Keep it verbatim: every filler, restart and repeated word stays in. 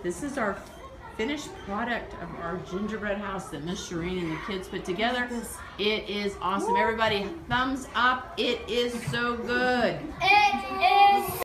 This is our finished product of our gingerbread house that Miss Shireen and the kids put together. It is awesome. Everybody, thumbs up. It is so good. It is